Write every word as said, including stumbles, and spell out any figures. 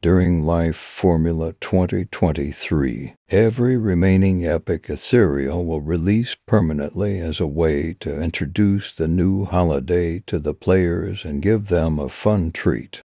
during Life Formula twenty twenty-three. Every remaining Epic Ethereal will release permanently as a way to introduce the new holiday to the players and give them a fun treat.